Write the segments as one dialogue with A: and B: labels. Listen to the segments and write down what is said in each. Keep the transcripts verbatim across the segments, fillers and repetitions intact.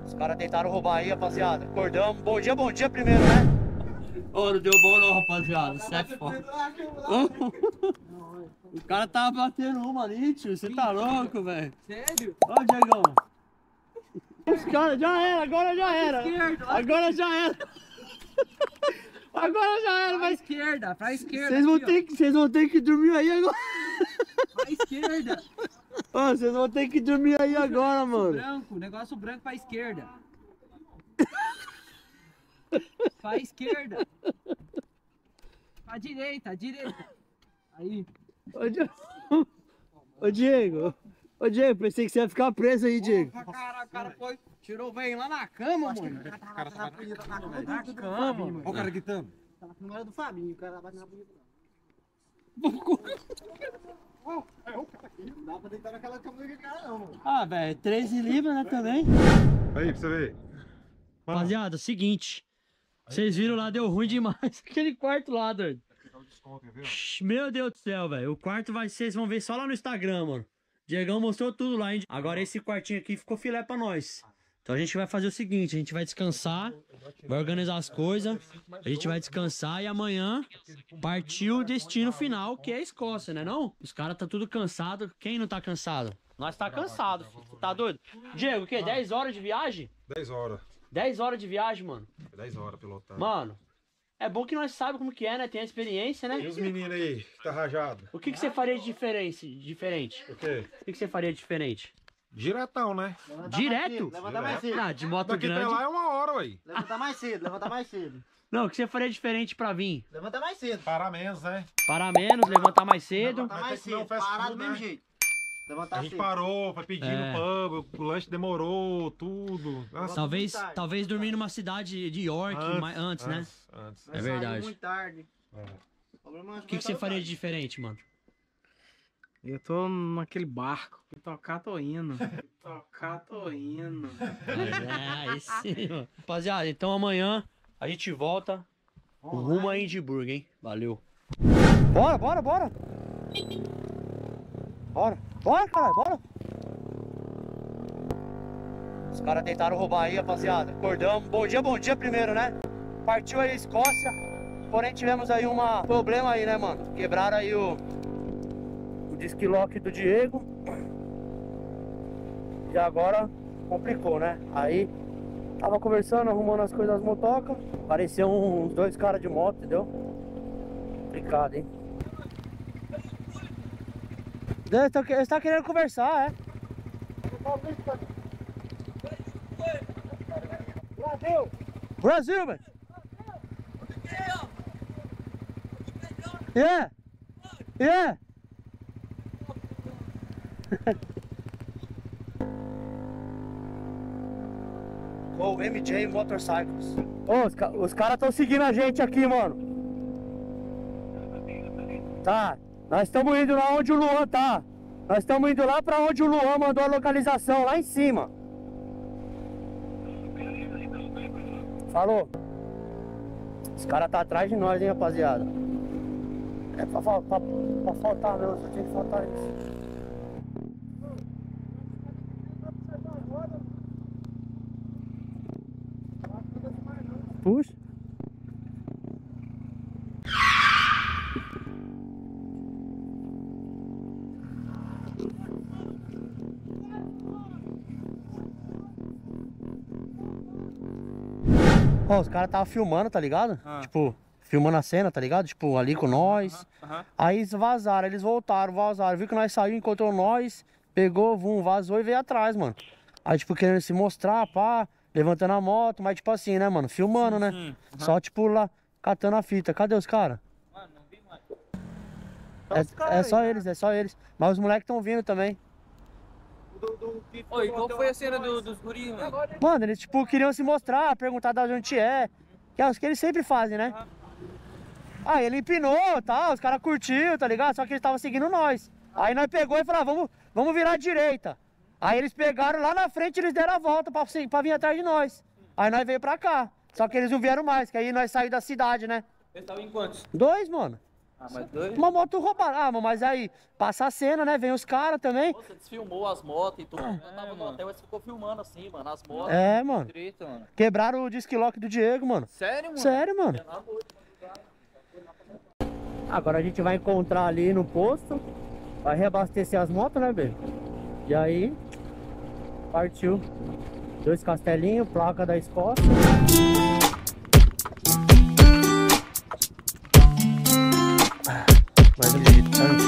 A: Os caras tentaram roubar aí, rapaziada. Acordamos. Bom dia, bom dia primeiro, né? Ô, não deu bom não, rapaziada. Sete fora. O cara tava batendo uma ali, tio. Você tá louco, velho?
B: Sério?
A: Ó, Diegão. Os caras, já era, agora já era. Agora já era. Agora já era,
B: Pra
A: mas.
B: esquerda, pra esquerda.
A: Vocês vão,
B: aqui,
A: ter que, vocês vão ter que dormir aí agora.
B: ó. Pra esquerda.
A: Ô, vocês vão ter que dormir aí agora, mano.
B: Branco, negócio branco pra esquerda. Pra esquerda. Pra direita, direita. Aí.
A: Ô, Diego. Ô, Diego. Ô, Diego, pensei que você ia ficar preso aí, Diego.
B: Porra, cara, o cara foi, tirou o velho lá na cama, mano.
C: O cara tá
B: Na cama, mano.
C: Olha o cara gritando.
D: Tá na câmera do Fabinho, o cara bate na bonita. Não dá pra deitar naquela cama daquele cara não, mano.
A: Ah, velho, treze libras, né, também.
C: Aí, pra você ver.
A: Rapaziada, seguinte. Vocês viram lá, deu ruim demais. Aquele quarto lá, doido. Meu Deus do céu, velho. O quarto vai ser, vocês vão ver só lá no Instagram, mano. Diegão mostrou tudo lá, hein? Agora esse quartinho aqui ficou filé pra nós. Então a gente vai fazer o seguinte, a gente vai descansar, vai organizar as coisas, a gente vai descansar e amanhã partiu o destino final, que é a Escócia, né não? Os caras tá tudo cansado. Quem não tá cansado? Nós tá cansado, filho. Tá doido? Diego, o quê? dez horas de viagem?
C: dez horas.
A: dez horas de viagem, mano.
C: dez horas pilotando.
A: Mano, é bom que nós sabemos como que é, né? Tem a experiência, né?
C: E os meninos aí, que tá rajado?
A: O que, que você faria de diferente? diferente?
C: O quê?
A: O que, que você faria de diferente?
C: Diretão, né?
A: Direto?
D: Levanta mais cedo.
A: Ah, de moto
C: Daqui
A: grande.
C: pra lá é uma hora, ué.
D: Levanta mais cedo, levanta mais cedo.
A: Não, o que você faria diferente pra vir?
D: Levanta mais cedo.
C: Parar menos, né?
A: Parar menos, levantar mais cedo.
D: Levanta mais
C: ter que comer um
D: cedo,
C: fast
D: parar
C: food,
D: do mesmo
C: né?
D: jeito. Levantar
C: A gente
D: cedo.
C: parou pra pedir
A: É.
C: no pub, o lanche demorou, tudo. Nossa,
A: Talvez,
D: tarde,
A: talvez dormir numa cidade de York antes, antes né?
C: Antes, antes.
D: Nós
A: É verdade.
D: saímos muito tarde.
C: É.
D: Problema é
A: O que, que você faria de diferente, mano?
B: Eu tô naquele barco. Tocar, tô indo. Tocar, tô indo.
A: É, aí sim, mano. Rapaziada, então amanhã a gente volta rumo a Edimburgo, hein? Valeu. Bora, bora, bora. Bora. Bora, caralho, bora. Os caras tentaram roubar aí, rapaziada. Acordamos. Bom dia, bom dia primeiro, né? Partiu aí a Escócia. Porém tivemos aí um problema aí, né, mano? Quebraram aí o, o disc lock do Diego. E agora complicou, né? Aí tava conversando, arrumando as coisas das motocas. Apareceu uns dois caras de moto, entendeu? Complicado, hein? Eles tão, eles tão querendo conversar, é? Brasil! Brasil, velho! Yeah! Yeah! O M J Motorcycles. Ô, os, ca os caras estão seguindo a gente aqui, mano. Tá, nós estamos indo lá onde o Luan tá. Nós estamos indo lá pra onde o Luan mandou a localização, lá em cima. Falou. Os caras tá atrás de nós, hein, rapaziada. É pra, pra, pra, pra faltar mesmo, só tinha que faltar isso. Puxa. Ó, os caras estavam filmando, tá ligado?
B: Ah.
A: Tipo, filmando a cena, tá ligado? Tipo, ali com nós.
B: Aham.
A: Aí eles vazaram, eles voltaram, vazaram. Viu que nós saímos, encontrou nós, pegou, vum, vazou e veio atrás, mano. Aí, tipo, querendo se mostrar, pá, levantando a moto, mas tipo assim, né, mano? Filmando, né?
B: sim. Aham.
A: Só, tipo, lá, catando a fita. Cadê os caras?
B: Mano, não vi, mano.
A: É, é só eles, é só eles. Mas os moleques estão vindo também.
B: Oi, qual foi a cena do, dos guris, mano?
A: Mano, eles, tipo, queriam se mostrar, perguntar de onde a gente é. Que é os que eles sempre fazem, né? Aí ele empinou, tá? Os caras curtiram, tá ligado? Só que eles estavam seguindo nós. Aí nós pegou e falou, ah, vamos, vamos virar à direita. Aí eles pegaram lá na frente, eles deram a volta pra, pra vir atrás de nós. Aí nós veio pra cá. Só que eles não vieram mais, que aí nós saímos da cidade, né?
B: Eles estavam em quantos?
A: Dois, mano.
E: Ah, mas dois.
A: Uma moto roubada. Ah, mas aí, passa a cena, né? Vem os caras também.
E: Você desfilmou as motos e tudo. Eu tava no hotel e você ficou filmando assim, mano, as motos.
A: É, mano.
E: Direito, mano.
A: Quebraram o disc lock do Diego, mano.
E: Sério, mano?
A: Sério, mano. Agora a gente vai encontrar ali no posto. Vai reabastecer as motos, né, bebê? E aí, partiu. Dois castelinhos, placa da Escócia. Mais um digitante.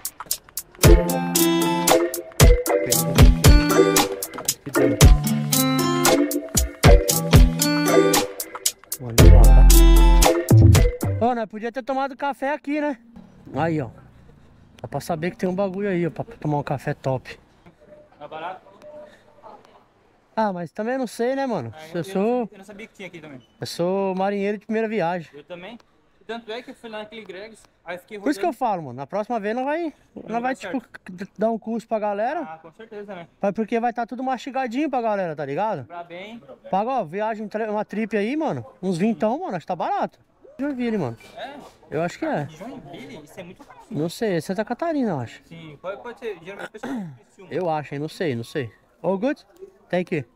A: Ó, nós podia ter tomado café aqui, né? Aí, ó. Dá pra saber que tem um bagulho aí, ó, pra tomar um café top.
F: Tá barato?
A: Ah, mas também não sei, né, mano?
F: Ah,
A: eu,
F: eu,
A: sou...
F: não sabia, eu não sabia que tinha aqui também.
A: Eu sou marinheiro de primeira viagem.
F: Eu também. Tanto é que eu fui lá naquele Gregs, aí fiquei rodando.
A: Por isso que eu falo, mano. Na próxima vez não vai, não
F: vai
A: vai
F: dar
A: tipo, dar um curso pra galera.
F: Ah, com certeza, né?
A: Mas porque vai estar tudo mastigadinho pra galera, tá ligado?
F: Pra bem.
A: Paga, ó, viagem, uma trip aí, mano. Uns vintão, mano, acho que tá barato. Joinville, mano.
F: É?
A: Eu acho que é.
F: Joinville? Isso é muito fácil.
A: Não sei, é Santa Catarina, eu acho.
F: Sim, pode, pode ser. Geralmente a pessoa não filma.
A: Eu acho, hein? Não sei, não sei. All good? Thank you.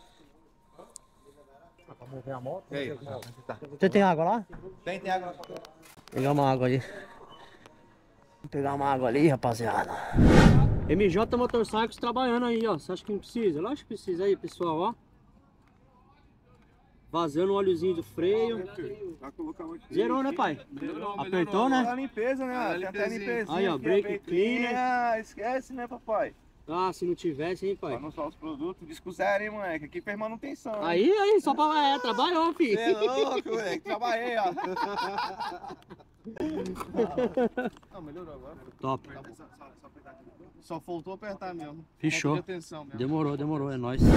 A: Você tem água lá?
D: Tem, tem água.
A: Pegar uma água ali. Vou pegar uma água ali, rapaziada. M J Motorcycles trabalhando aí, ó. Você acha que não precisa? Lógico que precisa aí, pessoal, ó. Vazando o óleozinho do freio. Zerou, né, pai? Apertou, né?
D: A limpeza, né? Tem até a limpeza.
A: Aí, ó, brake cleaner.
D: Esquece, né, papai?
A: Ah, se não tivesse, hein, pai?
D: Pra não só os produtos, disco zero, hein, moleque? Aqui fez manutenção.
A: Aí, aí, só pra... É, trabalhou, filho.
D: Você é louco, moleque. Trabalhei, ó. Não, melhorou agora.
A: Top.
D: Só faltou apertar mesmo.
A: Fechou.
D: Falta de atenção mesmo.
A: Demorou, demorou, é nóis.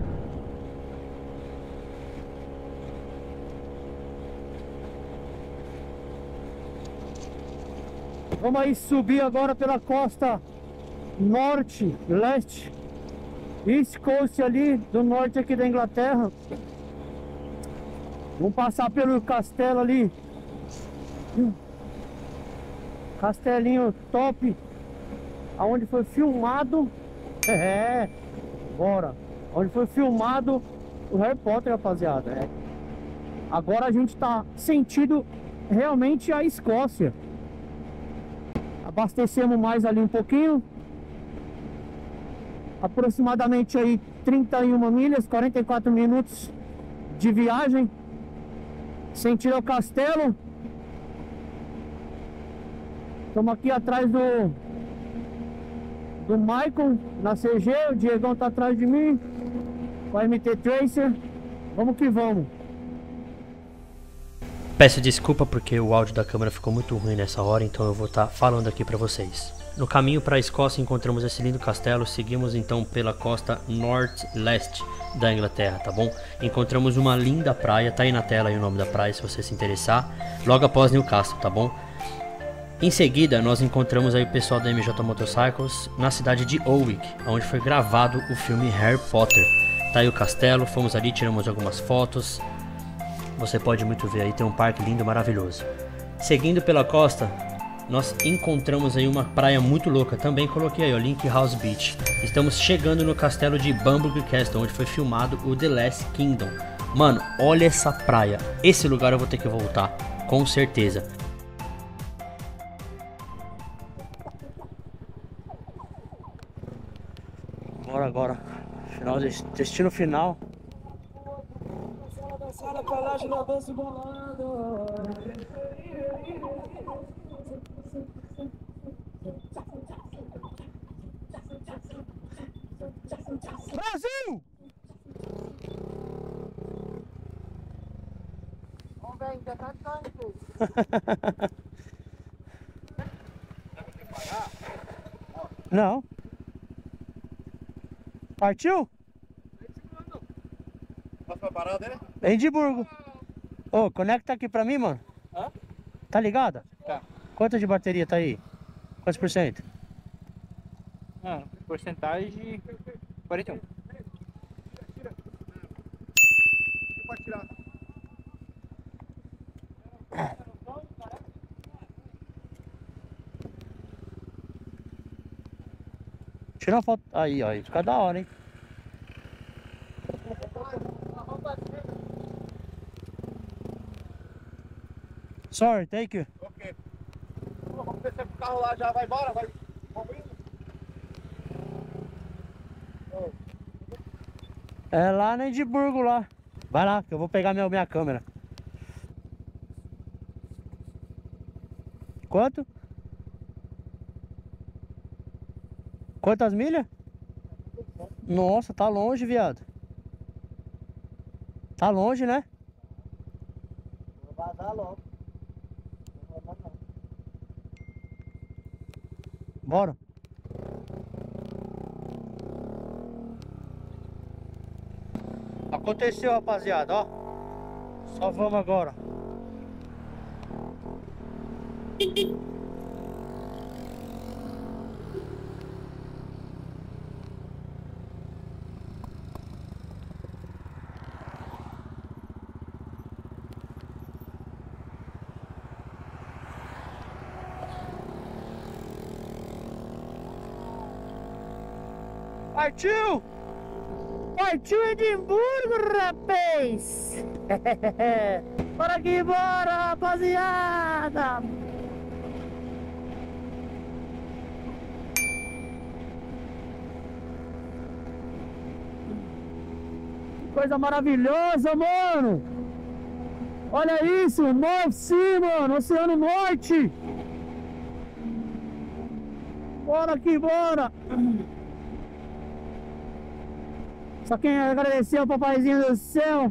A: Vamos aí subir agora pela costa norte, leste, East Coast ali, do norte aqui da Inglaterra. Vamos passar pelo castelo ali. Castelinho top, aonde foi filmado. É, bora. Onde foi filmado o Harry Potter, rapaziada. É. Agora a gente tá sentindo realmente a Escócia. Abastecemos mais ali um pouquinho. Aproximadamente aí trinta e uma milhas, quarenta e quatro minutos de viagem. Sentido ao castelo. Estamos aqui atrás do do Michael na C G. O Diegão tá atrás de mim com a M T Tracer. Vamos que vamos. Peço desculpa porque o áudio da câmera ficou muito ruim nessa hora, então eu vou estar falando aqui para vocês. No caminho para a Escócia encontramos esse lindo castelo, seguimos então pela costa norte-leste da Inglaterra, tá bom? Encontramos uma linda praia, tá aí na tela aí o nome da praia se você se interessar, logo após Newcastle, tá bom? Em seguida nós encontramos aí o pessoal da M J Motorcycles na cidade de Owick, onde foi gravado o filme Harry Potter. Tá aí o castelo, fomos ali, tiramos algumas fotos. Você pode muito ver aí, tem um parque lindo, maravilhoso. Seguindo pela costa, nós encontramos aí uma praia muito louca. Também coloquei aí, ó, Link House Beach. Estamos chegando no castelo de Bamburgh Castle, onde foi filmado o The Last Kingdom. Mano, olha essa praia. Esse lugar eu vou ter que voltar, com certeza. Bora agora. Final, destino final. Brasil!
D: Vamos ver, ainda tá ficando.
A: Não. Partiu?
D: Posso pra parada, né?
A: Edimburgo. Ô, oh, conecta aqui pra mim, mano.
F: Hã?
A: Tá ligada?
F: Tá.
A: Quanto de bateria tá aí? Quantos por cento?
F: Ah, porcentagem quarenta e um.
D: Pode tirar.
A: Tira uma foto. Aí, ó. Aí fica da hora, hein? Sorry, thank you.
D: Ok. Vamos ver se o carro lá já vai embora, vai. Vamos indo.
A: É lá na Edimburgo lá. Vai lá, que eu vou pegar minha, minha câmera. Quanto? Quantas milhas? Nossa, tá longe, viado. Tá longe, né?
D: Vou vazar logo.
A: Bora. Aconteceu, rapaziada, ó. Só vamos agora. Partiu! Partiu Edimburgo, rapaz! Bora que bora, rapaziada! Que coisa maravilhosa, mano! Olha isso, North Sea, mano, Oceano Norte! Bora que bora! Só quem agradecer ao papaizinho do céu.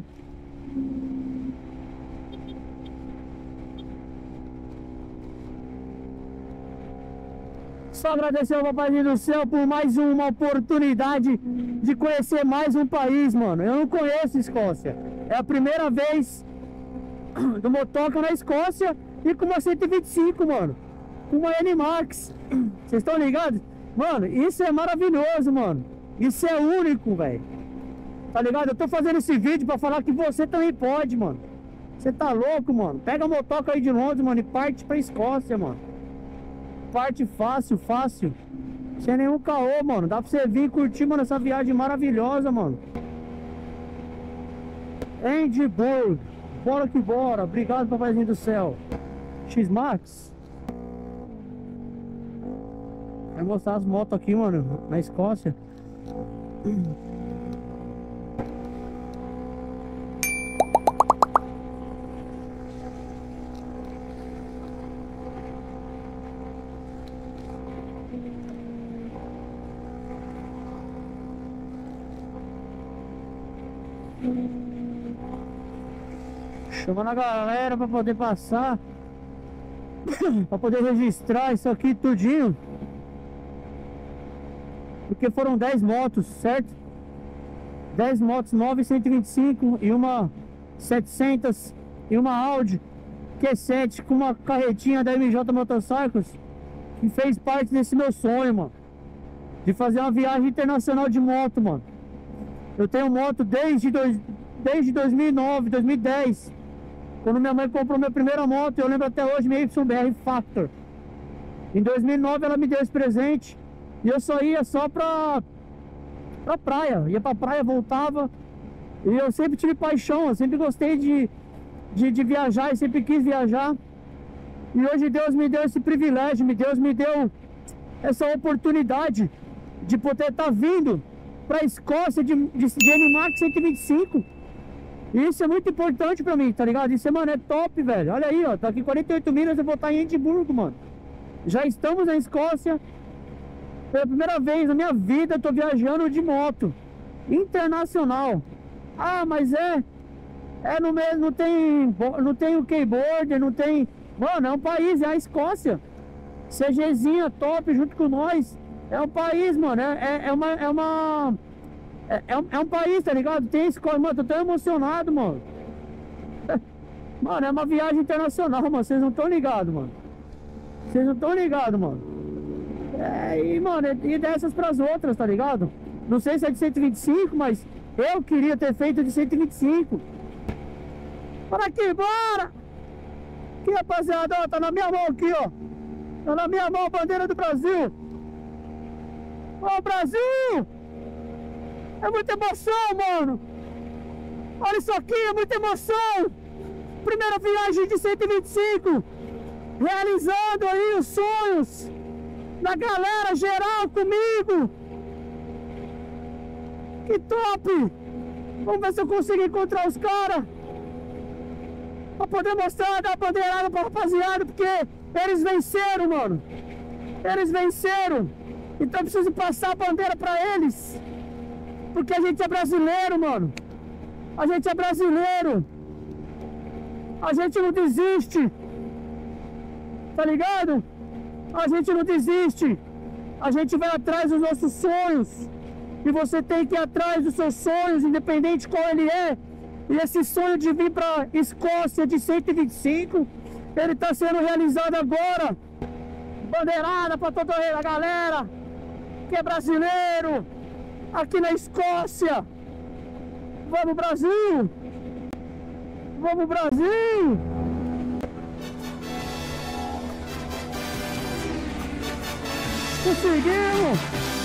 A: Só agradecer ao papaizinho do céu por mais uma oportunidade de conhecer mais um país, mano. Eu não conheço Escócia. É a primeira vez do motoca na Escócia e com uma cento e vinte e cinco, mano. Com uma N-Max. Vocês estão ligados? Mano, isso é maravilhoso, mano. Isso é único, velho. Tá ligado? Eu tô fazendo esse vídeo pra falar que você também pode, mano. Você tá louco, mano? Pega a motoca aí de Londres, mano, e parte pra Escócia, mano. Parte fácil, fácil. Sem nenhum caô, mano. Dá pra você vir curtir, mano, essa viagem maravilhosa, mano. Edimburgo. Bora que bora. Obrigado, papaizinho do céu. X-Max. Vai mostrar as motos aqui, mano, na Escócia. Chamando a galera pra poder passar, pra poder registrar isso aqui tudinho, porque foram dez motos, certo? dez motos, nove cento e vinte e cinco e uma setecentos e uma Audi Q sete com uma carretinha da M J Motorcycles, que fez parte desse meu sonho, mano, de fazer uma viagem internacional de moto, mano. Eu tenho moto desde, dois, desde dois mil e nove, dois mil e dez, quando minha mãe comprou minha primeira moto. Eu lembro até hoje, minha Y B R Factor. Em dois mil e nove ela me deu esse presente e eu só ia só pra, pra praia. Ia pra praia, voltava. E eu sempre tive paixão, eu sempre gostei de, de, de viajar, eu sempre quis viajar. E hoje Deus me deu esse privilégio, Deus me deu essa oportunidade de poder estar vindo pra Escócia de, de, de N-Max cento e vinte e cinco. Isso é muito importante pra mim, tá ligado? Isso, mano, é top, velho. Olha aí, ó, daqui quarenta e oito milhas eu vou estar em Edimburgo, mano. Já estamos na Escócia. Pela primeira vez na minha vida eu tô viajando de moto internacional. Ah, mas é É no mesmo, não tem Não tem o keyboard, não tem. Mano, é um país, é a Escócia. CGzinha top junto com nós. É um país, mano. É, é, é uma É uma É, é, um, é um país, tá ligado? Tem Escócia, mano, tô tão emocionado, mano. Mano, é uma viagem internacional, mano. Vocês não estão ligados, mano. Vocês não estão ligados, mano. É, e, mano, e dessas pras outras, tá ligado? Não sei se é de cento e vinte e cinco, mas eu queria ter feito de cento e vinte e cinco. Bora aqui, bora! Aqui, rapaziada, ó, tá na minha mão aqui, ó. Tá na minha mão a bandeira do Brasil.
G: Ô, Brasil! É muita emoção, mano! Olha isso aqui, é muita emoção! Primeira viagem de cento e vinte e cinco, realizando aí os sonhos da galera geral comigo. Que top! Vamos ver se eu consigo encontrar os caras pra poder mostrar, dar a bandeirada pra rapaziada, porque eles venceram, mano. Eles venceram. Então eu preciso passar a bandeira pra eles, porque a gente é brasileiro, mano. A gente é brasileiro. A gente não desiste. Tá ligado? A gente não desiste. A gente vai atrás dos nossos sonhos. E você tem que ir atrás dos seus sonhos, independente de qual ele é. E esse sonho de vir pra Escócia de cento e vinte e cinco, ele tá sendo realizado agora. Bandeirada pra toda a galera que é brasileiro aqui na Escócia. Vamos, Brasil! Vamos, Brasil! Conseguimos!